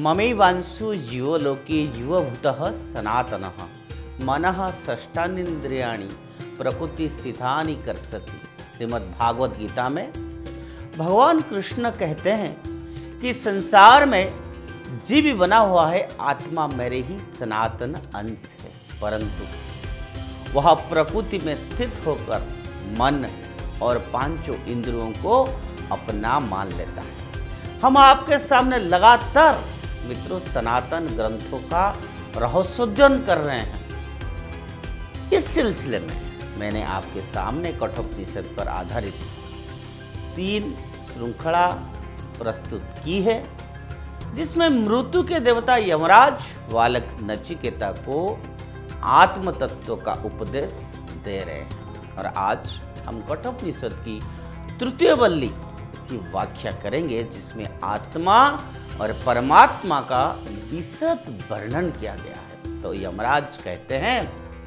ममैवांशु जीवलोके जीवभूतः सनातनः मनः षष्ठानींद्रियाणि प्रकृति स्थितानि कर्षति। श्रीमद् भागवत गीता में भगवान कृष्ण कहते हैं कि संसार में जीव बना हुआ है, आत्मा मेरे ही सनातन अंश है, परंतु वह प्रकृति में स्थित होकर मन और पांचों इंद्रियों को अपना मान लेता है। हम आपके सामने लगातार मित्रों सनातन ग्रंथों का रहस्योद्यन कर रहे हैं। इस सिलसिले में मैंने आपके सामने कठोपनिषद पर आधारित 3 श्रृंखला प्रस्तुत की है, जिसमें मृत्यु के देवता यमराज बालक नचिकेता को आत्म तत्व का उपदेश दे रहे हैं। और आज हम कठोपनिषद की तृतीय वल्ली की व्याख्या करेंगे, जिसमें आत्मा और परमात्मा का विशद वर्णन किया गया है। तो यमराज कहते हैं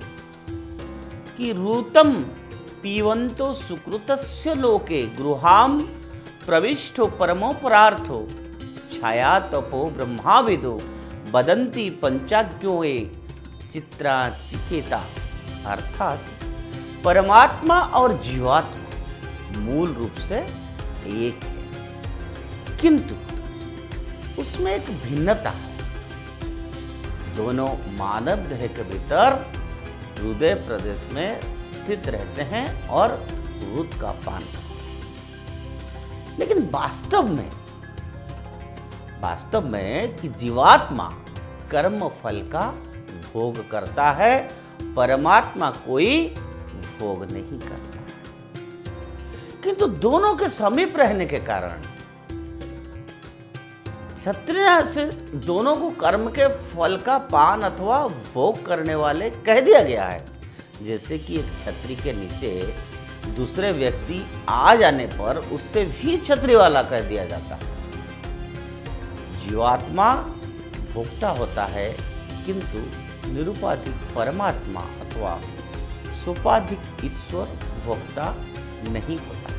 कि ऋतम पीवंतो सुकृतस्य लोके गृहाम प्रविष्टो परमोपरार्थो छाया तपो ब्रह्माविदो बदंती पंचाज्ञो चित्रा चिकेता। अर्थात परमात्मा और जीवात्मा मूल रूप से एक है, किंतु उसमें एक भिन्नता है। दोनों मानव देह के भीतर हृदय प्रदेश में स्थित रहते हैं और दूध का पान करते हैं, लेकिन वास्तव में कि जीवात्मा कर्म फल का भोग करता है, परमात्मा कोई भोग नहीं करता। किंतु दोनों के समीप रहने के कारण क्षत्रिय से दोनों को कर्म के फल का पान अथवा भोग करने वाले कह दिया गया है। जैसे कि एक छतरी के नीचे दूसरे व्यक्ति आ जाने पर उससे भी छतरी वाला कह दिया जाता है। जीवात्मा भोक्ता होता है, किंतु निरुपाधिक परमात्मा अथवा सोपाधिक ईश्वर भोक्ता नहीं होता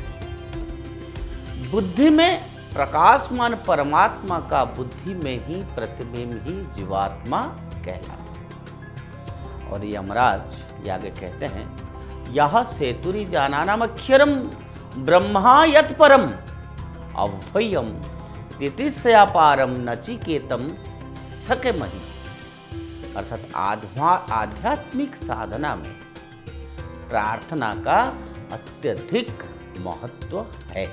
है। बुद्धि में प्रकाशमान परमात्मा का बुद्धि में ही प्रतिबिंब ही जीवात्मा कहलाता है। और यमराज आगे कहते हैं, यह सेतुरी जानानाम अक्षरम ब्रह्मा यत् परम अव्ययम तितिस्यापारम नचिकेतम सकेमहि। अर्थात आध्यात्मिक साधना में प्रार्थना का अत्यधिक महत्व है।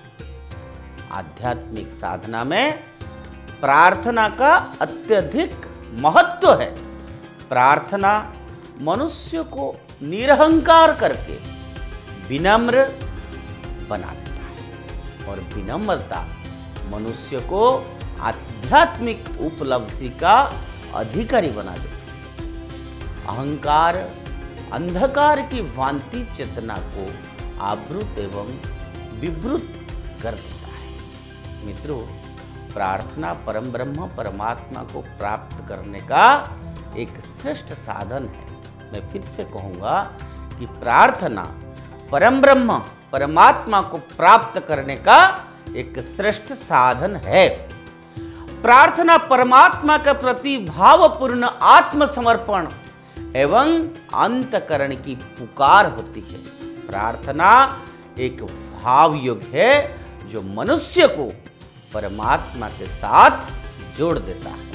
आध्यात्मिक साधना में प्रार्थना का अत्यधिक महत्व है। प्रार्थना मनुष्य को निरहंकार करके विनम्र बना देता है, और विनम्रता मनुष्य को आध्यात्मिक उपलब्धि का अधिकारी बना देती है। अहंकार अंधकार की भांति चेतना को आवृत एवं विवृत कर देता है। मित्रों, प्रार्थना परम ब्रह्म परमात्मा को प्राप्त करने का एक श्रेष्ठ साधन है। मैं फिर से कहूँगा कि प्रार्थना परम ब्रह्म परमात्मा को प्राप्त करने का एक श्रेष्ठ साधन है। प्रार्थना परमात्मा के प्रति भावपूर्ण आत्मसमर्पण एवं अंतकरण की पुकार होती है। प्रार्थना एक भाव युग है जो मनुष्य को परमात्मा के साथ जोड़ देता है,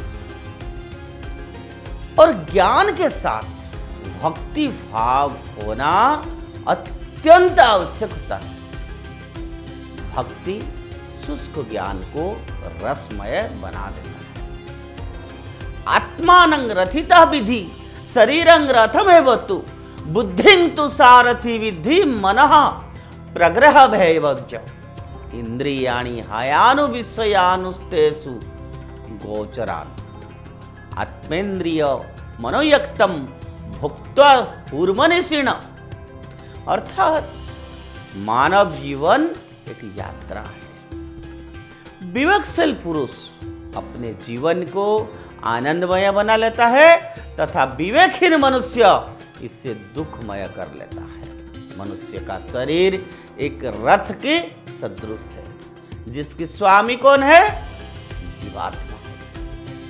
और ज्ञान के साथ भक्ति भाव होना अत्यंत आवश्यक होता है। भक्ति शुष्क ज्ञान को रसमय बना देता है। आत्मानं रथितः विधि शरीरं रथमेवतु बुद्धिं तु सारथि विद्धि मनः प्रग्रह भयवज्ज इंद्रियाणि हयानु विषयानुस्तेषु गोचरान् आत्मेन्द्रिय मनोयक्तम भुक्त्वा पूर्वनिशीण। अर्थात मानव जीवन एक यात्रा है। विवेकशील पुरुष अपने जीवन को आनंदमय बना लेता है तथा विवेकहीन मनुष्य इससे दुखमय कर लेता है। मनुष्य का शरीर एक रथ के सदृश है, जिसकी स्वामी कौन है? जीवात्मा।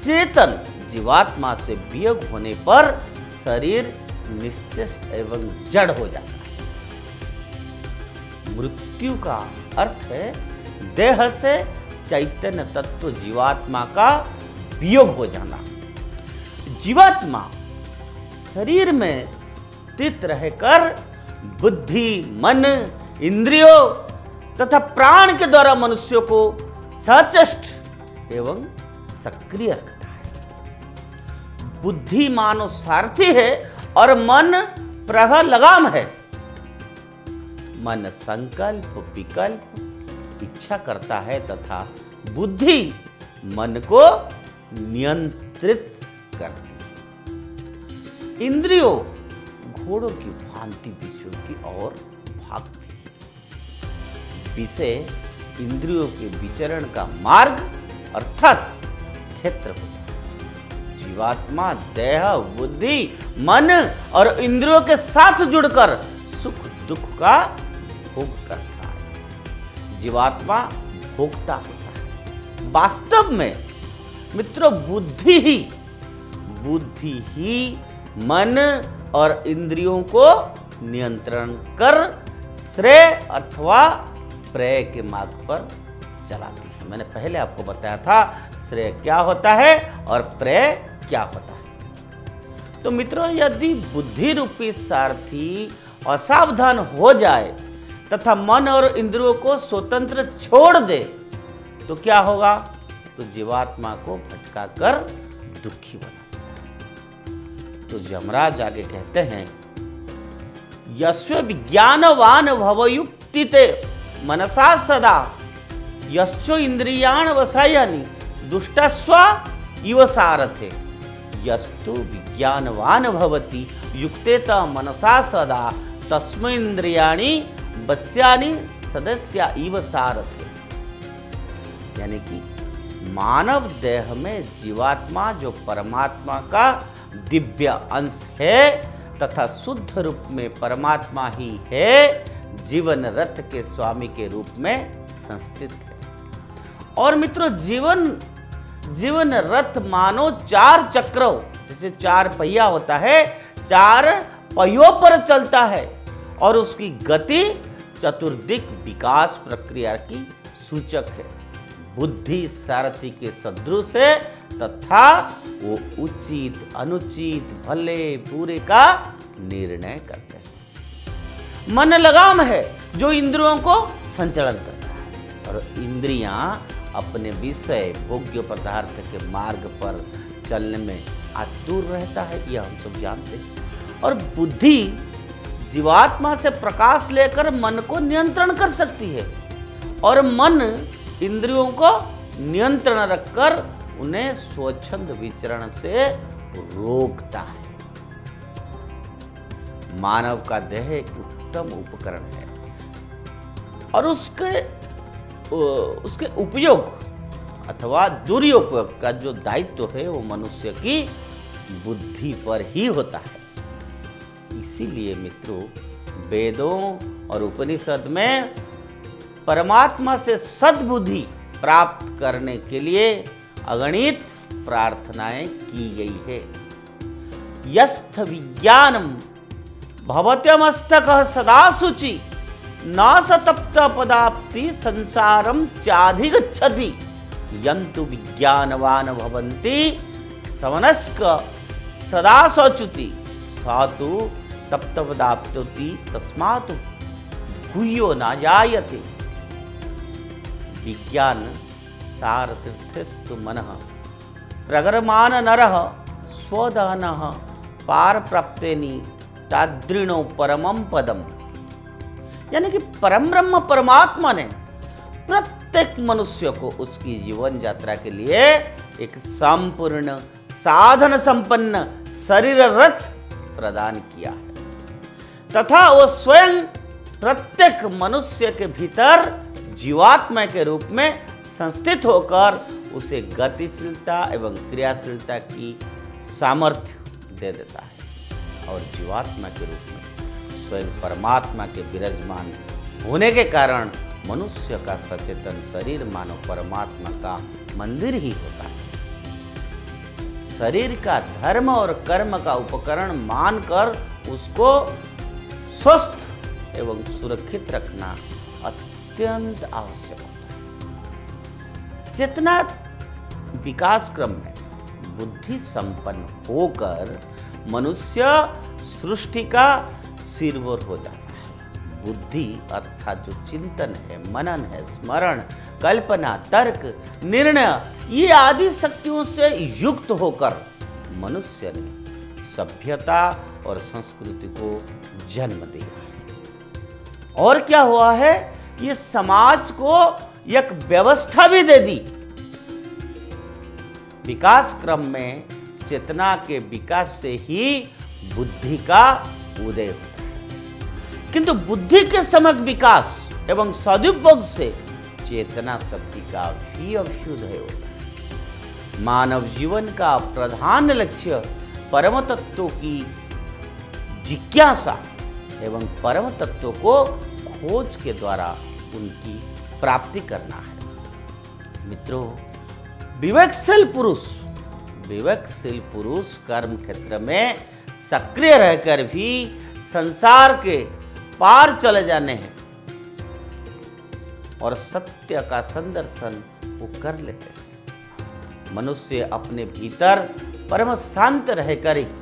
चेतन जीवात्मा से वियोग होने पर शरीर निश्चेष्ट एवं जड़ हो जाता है। मृत्यु का अर्थ है देह से चैतन्य तत्व जीवात्मा का वियोग हो जाना। जीवात्मा शरीर में स्थित रहकर बुद्धि, मन, इंद्रियों तथा प्राण के द्वारा मनुष्य को सचेष्ट एवं सक्रिय रखता है। बुद्धि मानव सारथी है और मन प्रहर लगाम है। मन संकल्प, विकल्प, इच्छा करता है तथा बुद्धि मन को नियंत्रित करती है। इंद्रियों घोड़ों की भांति विषयों की ओर भागती है। विषय इंद्रियों के विचरण का मार्ग अर्थात क्षेत्र होता है। जीवात्मा देह, बुद्धि, मन और इंद्रियों के साथ जुड़कर सुख दुख का भोग करता है। जीवात्मा भोगता होता है। वास्तव में मित्रों बुद्धि ही मन और इंद्रियों को नियंत्रण कर श्रेय अथवा प्रेय के मार्ग पर चलाती है। मैंने पहले आपको बताया था श्रेय क्या होता है और प्रेय क्या होता है। तो मित्रों यदि बुद्धि रूपी सारथी असावधान हो जाए तथा मन और इंद्रियों को स्वतंत्र छोड़ दे तो क्या होगा? तो जीवात्मा को भटकाकर दुखी बना। तो यमराज आगे कहते हैं यस्व विज्ञानवान भवयुक्तिते मनसा सदा यश्चो इंद्रियाण वसायनि दुष्टस्व इव सारथे यस्तु विज्ञानवान भवति युक्तेत मनसा सदा तस्मै इंद्रियाणि वस्यानि सदस्या इव सारथे। यानी कि मानव देह में जीवात्मा जो परमात्मा का दिव्य अंश है तथा शुद्ध रूप में परमात्मा ही है, जीवन रथ के स्वामी के रूप में संस्थित है। और मित्रों जीवन रथ मानो चार चक्रों, जैसे चार पहिया होता है, चार पहियों पर चलता है और उसकी गति चतुर्दिक विकास प्रक्रिया की सूचक है। बुद्धि सारथी के सदृश है तथा वो उचित अनुचित भले बुरे का निर्णय करते हैं। मन लगाम है जो इंद्रियों को संचालन करता है और इंद्रियां अपने विषय भोग्य पदार्थ के मार्ग पर चलने में आतुर रहता है, यह हम सब जानते हैं। और बुद्धि जीवात्मा से प्रकाश लेकर मन को नियंत्रण कर सकती है और मन इंद्रियों को नियंत्रण रखकर उन्हें स्वच्छंद विचरण से रोकता है। मानव का देह एक उत्तम उपकरण है और उसके उपयोग अथवा दुरुपयोग का जो दायित्व है वो मनुष्य की बुद्धि पर ही होता है। इसीलिए मित्रों वेदों और उपनिषद में परमात्मा से सद्बुद्धि प्राप्त करने के लिए अगणित प्रार्थनाएं की गई है। यस्थ विज्ञानम भवत्यमस्तक सदा शुचि न सतप्त पदाप्ति संसारम चाधिगच्छति यन्तु विज्ञानवान भवन्ति समनस्क सदा शौचुति सातु तप्तपदाप्तोति तस्मात् गुह्यो न जायते। विज्ञान सारतीर्थस्तु मनः प्रगरमान नरः स्वदहनः पार प्राप्तेनि तादृणो परमं पदम। यानी कि परम ब्रह्म परमात्मा ने प्रत्येक मनुष्य को उसकी जीवन यात्रा के लिए एक संपूर्ण साधन संपन्न शरीर रथ प्रदान किया है तथा वो स्वयं प्रत्येक मनुष्य के भीतर जीवात्मा के रूप में संस्थित होकर उसे गतिशीलता एवं क्रियाशीलता की सामर्थ्य दे देता है और जीवात्मा के रूप में स्वयं परमात्मा के विराजमान होने के कारण मनुष्य का सचेतन शरीर मानव परमात्मा का मंदिर ही होता है। शरीर का धर्म और कर्म का उपकरण मानकर उसको स्वस्थ एवं सुरक्षित रखना अत्यंत आवश्यक होता है। चेतना विकास क्रम में बुद्धि संपन्न होकर मनुष्य सृष्टि का सिरमौर हो जाता है। बुद्धि अर्थात जो चिंतन है, मनन है, स्मरण, कल्पना, तर्क, निर्णय, ये आदि शक्तियों से युक्त होकर मनुष्य ने सभ्यता और संस्कृति को जन्म दिया है। और क्या हुआ है, ये समाज को एक व्यवस्था भी दे दी। विकास क्रम में चेतना के विकास से ही बुद्धि का उदय होता है, किंतु बुद्धि के समग्र विकास एवं सदुपयोग से चेतना शक्ति का भी अभ्युदय होता है। मानव जीवन का प्रधान लक्ष्य परम तत्व की जिज्ञासा एवं परम तत्व को खोज के द्वारा उनकी प्राप्ति करना है। मित्रों, विवेकशील पुरुष कर्म क्षेत्र में सक्रिय रहकर भी संसार के पार चले जाने हैं और सत्य का संदर्शन वो कर लेते हैं। मनुष्य अपने भीतर परम शांत रहकर ही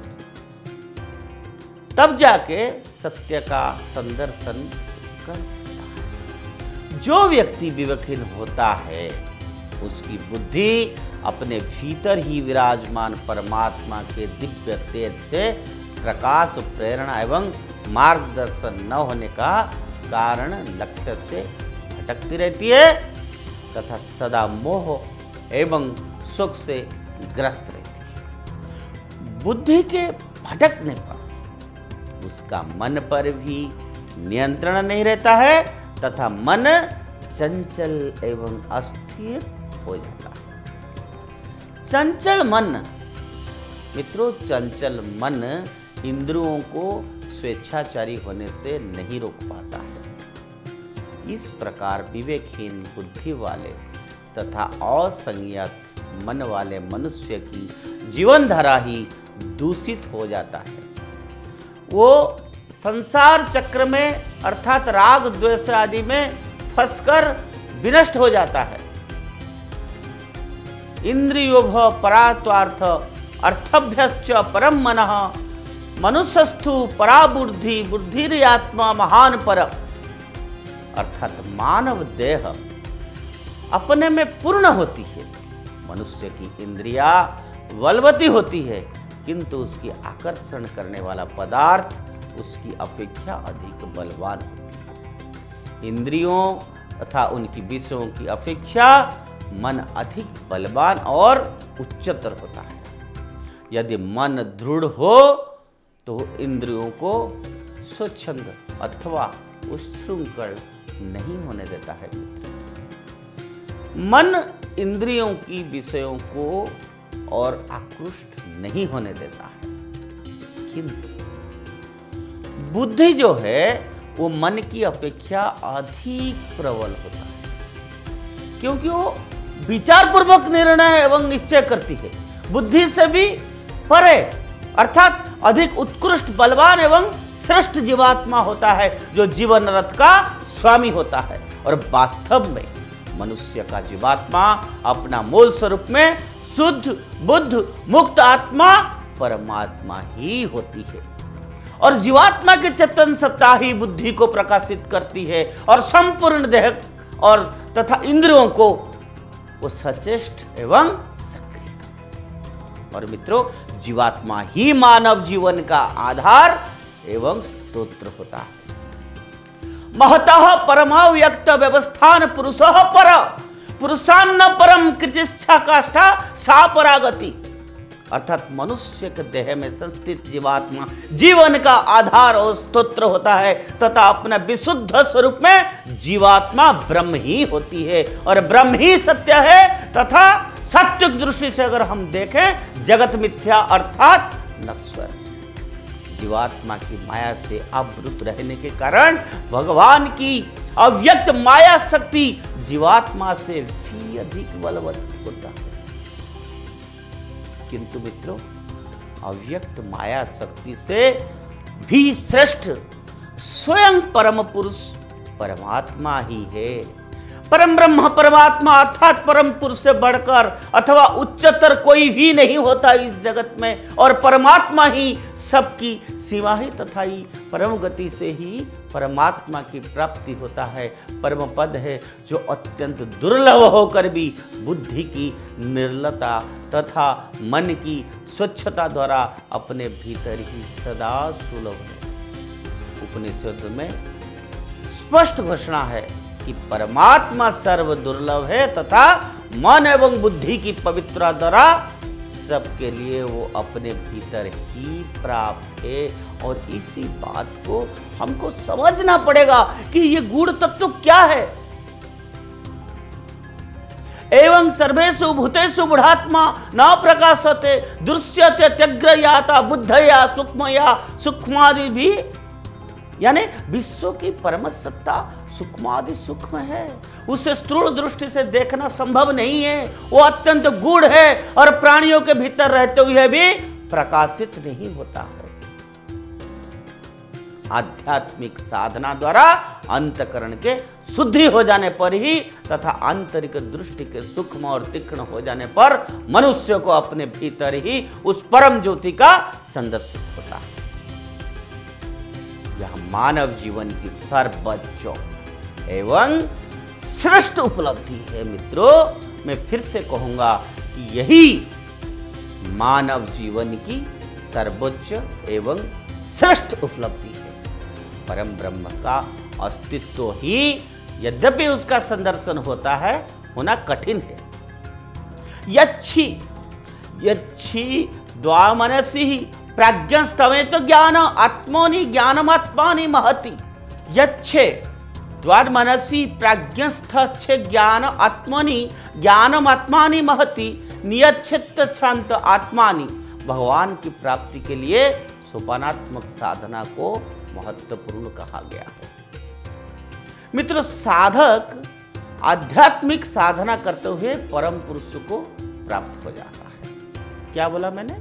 तब जाके सत्य का संदर्शन कर सकता है। जो व्यक्ति विवेकहीन होता है उसकी बुद्धि अपने भीतर ही विराजमान परमात्मा के दिव्य तेज से प्रकाश, प्रेरणा एवं मार्गदर्शन न होने का कारण लक्ष्य से भटकती रहती है तथा सदा मोह एवं सुख से ग्रस्त रहती है। बुद्धि के भटकने पर उसका मन पर भी नियंत्रण नहीं रहता है तथा मन चंचल एवं अस्थिर हो जाता है। चंचल मन, मित्रों, चंचल मन इंद्रियों को स्वेच्छाचारी होने से नहीं रोक पाता है। इस प्रकार विवेकहीन बुद्धि वाले तथा असंयत मन वाले मनुष्य की जीवन धारा ही दूषित हो जाता है। वो संसार चक्र में अर्थात राग, द्वेष आदि में फंसकर विनष्ट हो जाता है। इंद्रियोभ परात्वार्थ अर्थभ्यश्च परम मनः मनुष्यस्थु परा बुद्धि बुद्धिरात्मा महान पर, अर्थात मानव देह अपने में पूर्ण होती है। मनुष्य की इंद्रिया बलवती होती है किंतु उसकी आकर्षण करने वाला पदार्थ उसकी अपेक्षा अधिक बलवान होती है। इंद्रियों तथा उनकी विषयों की अपेक्षा मन अधिक बलवान और उच्चतर होता है। यदि मन दृढ़ हो तो इंद्रियों को स्वच्छंद अथवा उच्छृंखल नहीं होने देता है। मन इंद्रियों की विषयों को और आकृष्ट नहीं होने देता है, किंतु बुद्धि जो है वो मन की अपेक्षा अधिक प्रबल होता है, क्योंकि वो विचार पूर्वक निर्णय एवं निश्चय करती है। बुद्धि से भी परे अर्थात अधिक उत्कृष्ट, बलवान एवं श्रेष्ठ जीवात्मा होता है जो जीवन रथ का स्वामी होता है। और वास्तव में मनुष्य का जीवात्मा अपना मूल स्वरूप में शुद्ध, बुद्ध, मुक्त आत्मा परमात्मा ही होती है। और जीवात्मा के चेतन सत्ता ही बुद्धि को प्रकाशित करती है और संपूर्ण देह और तथा इंद्रियों को वो सचेष्ट एवं सक्रिय। और मित्रों, जीवात्मा ही मानव जीवन का आधार एवं स्तोत्र होता है। महतः परमाव्यक्त व्यवस्थान पुरुषः पर पुरुषान्न परम कृचिष्ठा काष्ठा सा परागति, अर्थात मनुष्य के देह में संस्थित जीवात्मा जीवन का आधार और स्तोत्र होता है तथा अपने विशुद्ध स्वरूप में जीवात्मा ब्रह्म ही होती है और ब्रह्म ही सत्य है। तथा सत्य की दृष्टि से अगर हम देखें जगत मिथ्या अर्थात नश्वर। जीवात्मा की माया से आवृत रहने के कारण भगवान की अव्यक्त माया शक्ति जीवात्मा से भी अधिक बलवत होता है। किंतु मित्रों, अव्यक्त माया शक्ति से भी श्रेष्ठ स्वयं परम पुरुष परमात्मा ही है। परम ब्रह्म परमात्मा अर्थात परम पुरुष से बढ़कर अथवा उच्चतर कोई भी नहीं होता इस जगत में, और परमात्मा ही सबकी सीमा है तथा ही परम गति से ही परमात्मा की प्राप्ति होता है। परम पद है जो अत्यंत दुर्लभ होकर भी बुद्धि की निर्लता तथा मन की स्वच्छता द्वारा अपने भीतर ही सदा सुलभ है। उपनिषद में स्पष्ट घोषणा है कि परमात्मा सर्व दुर्लभ है तथा मन एवं बुद्धि की पवित्रता द्वारा सबके लिए वो अपने भीतर ही प्राप्त है। और इसी बात को हमको समझना पड़ेगा कि ये गूढ़ तत्व क्या है। एवं सर्वेषु भूतेषु बुढ़ात्मा न प्रकाशते दृश्यते त्यग्रयाता बुद्धया सूक्ष्मया सूक्ष्मादि भी, यानी विश्व की परम सत्ता सूक्ष्मादि सूक्ष्म है, उसे स्थूल दृष्टि से देखना संभव नहीं है। वो अत्यंत गूढ़ है और प्राणियों के भीतर रहते हुए भी प्रकाशित नहीं होता है। आध्यात्मिक साधना द्वारा अंतकरण के शुद्धि हो जाने पर ही तथा आंतरिक दृष्टि के सूक्ष्म और तीक्ष्ण हो जाने पर मनुष्य को अपने भीतर ही उस परम ज्योति का संदर्शित होता है। यह मानव जीवन की सर्वोच्च एवं श्रेष्ठ उपलब्धि है। मित्रों, मैं फिर से कहूंगा कि यही मानव जीवन की सर्वोच्च एवं श्रेष्ठ उपलब्धि है। परम ब्रह्म का अस्तित्व ही यद्यपि उसका संदर्शन होता है, होना कठिन है। यच्छी द्वामनसि प्राज्ञस्तवे तो ज्ञान आत्मनि ज्ञानमात्मानि महति। यच्छे द्वामनसि प्राज्ञस्थ ज्ञान आत्मनि ज्ञानमात्मानि महति नियच्छित शांत आत्मानि। भगवान की प्राप्ति के लिए सोपानात्मक साधना को महत्वपूर्ण कहा गया है। मित्रों, साधक आध्यात्मिक साधना करते हुए परम पुरुष को प्राप्त हो जाता है। क्या बोला मैंने?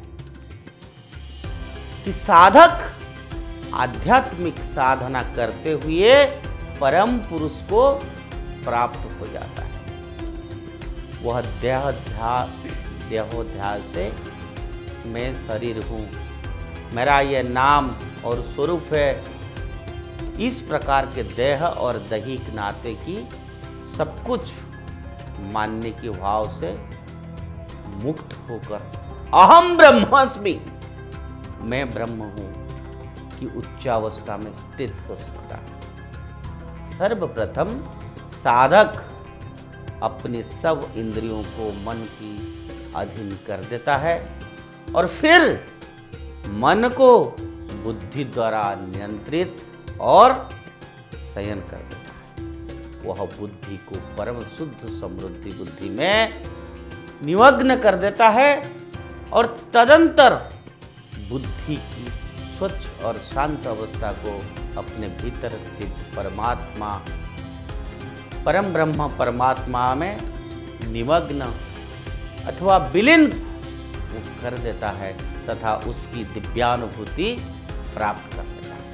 कि साधक आध्यात्मिक साधना करते हुए परम पुरुष को प्राप्त हो जाता है। वह देहोध्यास से मैं शरीर हूं, मेरा यह नाम और स्वरूप है, इस प्रकार के देह और दैहिक नाते की सब कुछ मानने के भाव से मुक्त होकर अहम ब्रह्मास्मि, मैं ब्रह्म हूं की उच्चावस्था में स्थित हो सकता है। सर्वप्रथम साधक अपने सब इंद्रियों को मन की अधीन कर देता है और फिर मन को बुद्धि द्वारा नियंत्रित और संयन कर देता है। वह बुद्धि को परम शुद्ध समृद्धि बुद्धि में निमग्न कर देता है और तदंतर बुद्धि की स्वच्छ और शांत अवस्था को अपने भीतर स्थित परमात्मा परम ब्रह्म परमात्मा में निमग्न अथवा विलीन कर देता है तथा उसकी दिव्यानुभूति प्राप्त कर लेता है।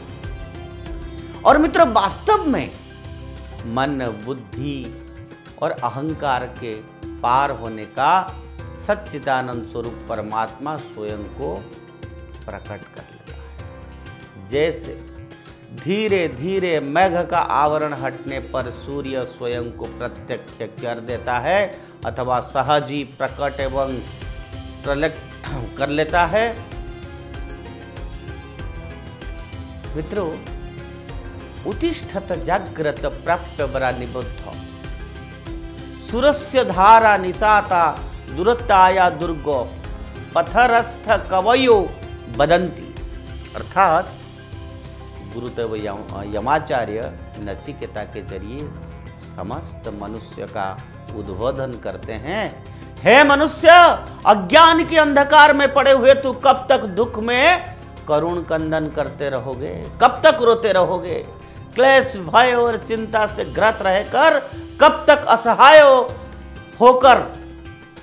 और मित्रों, वास्तव में मन, बुद्धि और अहंकार के पार होने का सच्चिदानंद स्वरूप परमात्मा स्वयं को प्रकट कर लेता है। जैसे धीरे धीरे मेघ का आवरण हटने पर सूर्य स्वयं को प्रत्यक्ष कर देता है अथवा सहज ही प्रकट एवं कर लेता है। मित्रों, उत्तिष्ठत जाग्रत प्राप्य वरा निबुद्ध सुरस्य धारा निशाता दुरताया दुर्गो पथरस्थ कवयो बदंती। अर्थात गुरुदेव यमाचार्य नचिकेता के जरिए समस्त मनुष्य का उद्बोधन करते हैं। हे मनुष्य, अज्ञान के अंधकार में पड़े हुए तू कब तक दुख में करुण कंदन करते रहोगे? कब तक रोते रहोगे? क्लेश, भय और चिंता से ग्रस्त रहकर कब तक असहाय होकर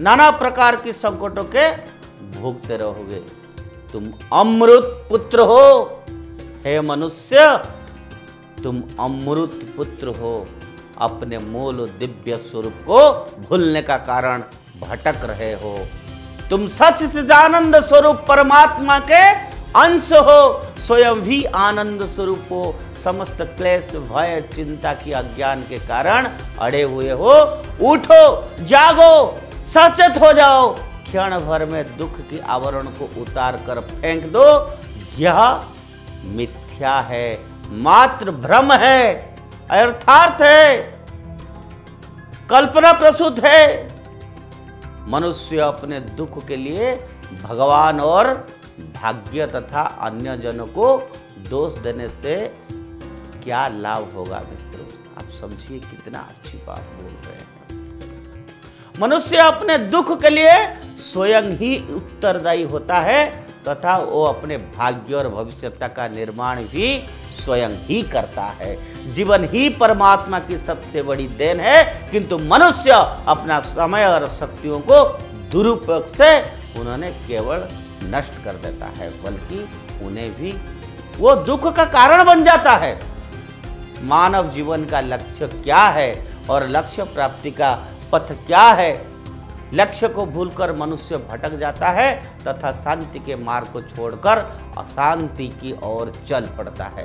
नाना प्रकार की संकटों के भोगते रहोगे। तुम अमृत पुत्र हो, हे मनुष्य, तुम अमृत पुत्र हो। अपने मूल दिव्य स्वरूप को भूलने का कारण भटक रहे हो। तुम सच्चिदानंद स्वरूप परमात्मा के अंश हो, स्वयं भी आनंद स्वरूप हो। समस्त क्लेश, भय, चिंता की अज्ञान के कारण अड़े हुए हो। उठो, जागो, सचेत हो जाओ। क्षण भर में दुख की आवरण को उतार कर फेंक दो। यह मिथ्या है, मात्र भ्रम है, अर्थार्थ है, कल्पना प्रसूत है। मनुष्य अपने दुख के लिए भगवान और भाग्य तथा अन्य जनों को दोष देने से क्या लाभ होगा मित्रों? आप समझिए कितना अच्छी बात बोल रहे हैं। मनुष्य अपने दुख के लिए स्वयं ही उत्तरदायी होता है तथा वो अपने भाग्य और भविष्यता का निर्माण भी स्वयं ही करता है। जीवन ही परमात्मा की सबसे बड़ी देन है, किंतु मनुष्य अपना समय और शक्तियों को दुरुपयोग से उन्होंने केवल नष्ट कर देता है, बल्कि उन्हें भी वो दुख का कारण बन जाता है। मानव जीवन का लक्ष्य क्या है और लक्ष्य प्राप्ति का पथ क्या है? लक्ष्य को भूलकर मनुष्य भटक जाता है तथा शांति के मार्ग को छोड़कर अशांति की ओर चल पड़ता है।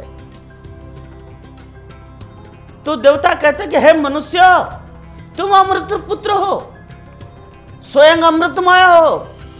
तो देवता कहते हैं कि हे मनुष्य, तुम अमृत पुत्र हो, स्वयं अमृतमय हो।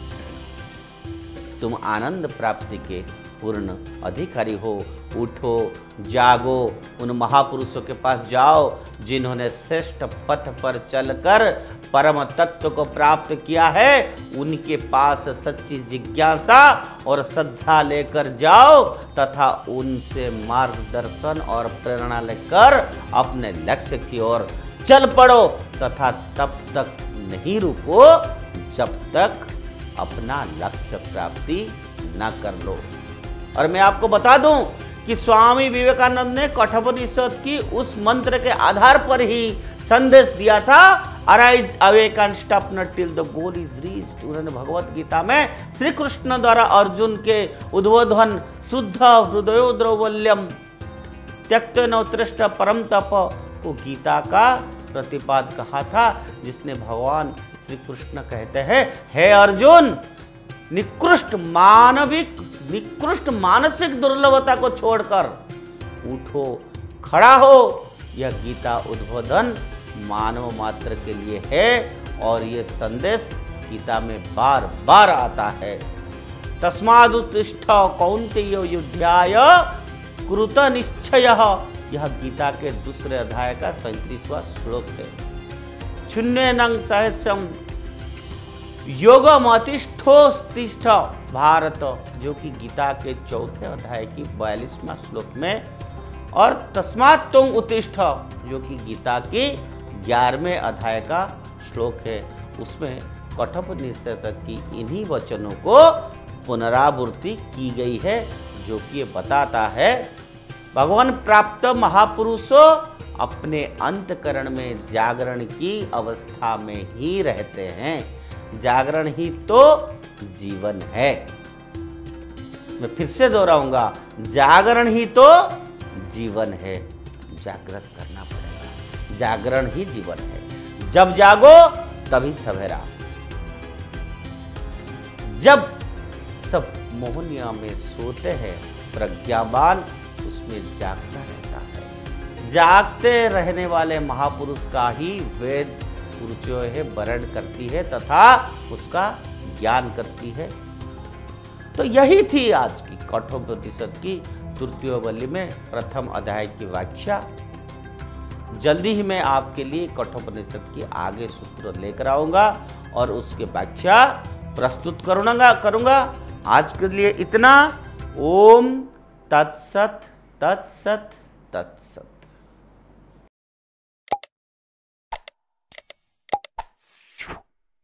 तुम आनंद प्राप्ति के पूर्ण अधिकारी हो। उठो, जागो, उन महापुरुषों के पास जाओ जिन्होंने श्रेष्ठ पथ पर चलकर परम तत्व को प्राप्त किया है। उनके पास सच्ची जिज्ञासा और श्रद्धा लेकर जाओ तथा उनसे मार्गदर्शन और प्रेरणा लेकर अपने लक्ष्य की ओर चल पड़ो तथा तब तक नहीं रुको जब तक अपना लक्ष्य प्राप्ति न कर लो। और मैं आपको बता दूं कि स्वामी विवेकानंद ने कठोपनिषद की उस मंत्र के आधार पर ही संदेश दिया था, arise awake and stop not till the goal is reached. उन्होंने भगवत गीता में श्री कृष्ण द्वारा अर्जुन के उद्बोधन शुद्ध हृदयो द्रौवल्यम त्यक्तेन उत्कृष्ट परम तप को गीता का प्रतिपाद कहा था, जिसने भगवान श्री कृष्ण कहते हैं, हे अर्जुन, निकृष्ट मानसिक दुर्लभता को छोड़कर उठो, खड़ा हो। यह गीता उद्बोधन मानव मात्र के लिए है और यह संदेश गीता में बार बार आता है। तस्मादुत्तिष्ठ कौन्तेय युध्याय कृत निश्चयः। यह गीता के दूसरे अध्याय का 37वां श्लोक है। छुन्नेनं सहस्रम योगमतिष्ठोत्तिष्ठ भारत, जो कि गीता के चौथे अध्याय की 42वां श्लोक में, और तस्मात् त्वं उत्तिष्ठ, जो कि गीता की 11वें अध्याय का श्लोक है। उसमें कठोपनिषद की इन्हीं वचनों को पुनरावृत्ति की गई है, जो कि ये बताता है भगवान प्राप्त महापुरुषों अपने अंतकरण में जागरण की अवस्था में ही रहते हैं। जागरण ही तो जीवन है। मैं फिर से दोहराऊंगा, जागरण ही तो जीवन है। जागृत करना पड़ेगा, जागरण ही जीवन है। जब जागो तभी सवेरा। जब सब मोहनिया में सोते हैं, प्रज्ञावान उसमें जागता रहता है। जागते रहने वाले महापुरुष का ही वेद जो है वर्ण करती है तथा उसका ज्ञान करती है। तो यही थी आज की कठोपनिषद की तृतीय वल्ली में प्रथम अध्याय की व्याख्या। जल्दी ही मैं आपके लिए कठोपनिषद की आगे सूत्र लेकर आऊंगा और उसकी व्याख्या प्रस्तुत करूंगा। आज के लिए इतना। ओम तत्सत तत्सत तत्सत।